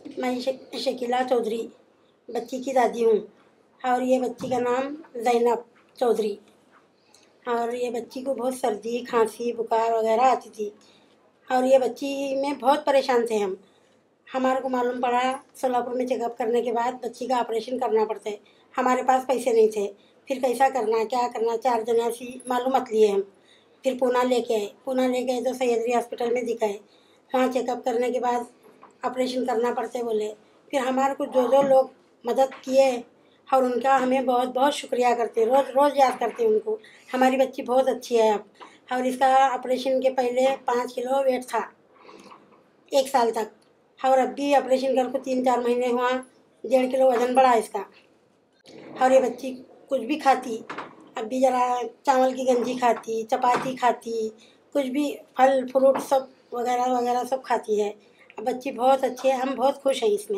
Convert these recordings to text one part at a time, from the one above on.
मैं शकीला चौधरी बच्ची की दादी हूँ और ये बच्ची का नाम ज़ैनब चौधरी। और ये बच्ची को बहुत सर्दी खांसी बुखार वगैरह आती थी और ये बच्ची में बहुत परेशान थे हम। हमारे को मालूम पड़ा सोलापुर में चेकअप करने के बाद बच्ची का ऑपरेशन करना पड़ता है। हमारे पास पैसे नहीं थे, फिर कैसा करना क्या करना 4 जने ऐसी मालूमात लिए हम। फिर पूना लेके आए तो सैयदरी हॉस्पिटल में दिखाए। वहाँ चेकअप करने के बाद ऑपरेशन करना पड़ते बोले। फिर हमारे को जो लोग मदद किए और उनका हमें बहुत बहुत शुक्रिया करते, रोज़ रोज़ याद करते उनको। हमारी बच्ची बहुत अच्छी है अब। और इसका ऑपरेशन के पहले 5 किलो वेट था 1 साल तक, और अब भी ऑपरेशन कर को 3-4 महीने हुआ 1.5 किलो वज़न बढ़ा इसका। और ये बच्ची कुछ भी खाती, अब भी ज़रा चावल की गंजी खाती, चपाती खाती, कुछ भी फल फ्रूट सब वगैरह वगैरह सब खाती है। अब बच्ची बहुत अच्छी है, हम बहुत खुश हैं इसमें।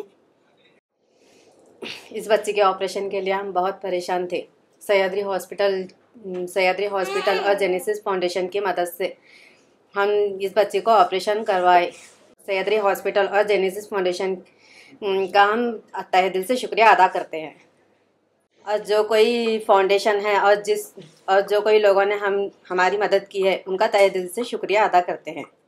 इस बच्चे के ऑपरेशन के लिए हम बहुत परेशान थे। सह्याद्री हॉस्पिटल और जेनेसिस फाउंडेशन की मदद से हम इस बच्चे को ऑपरेशन करवाए। सह्याद्री हॉस्पिटल और जेनेसिस फाउंडेशन का हम तहे दिल से शुक्रिया अदा करते हैं। और जो कोई फाउंडेशन है और जो कोई लोगों ने हमारी मदद की है, उनका तहे दिल से शुक्रिया अदा करते हैं।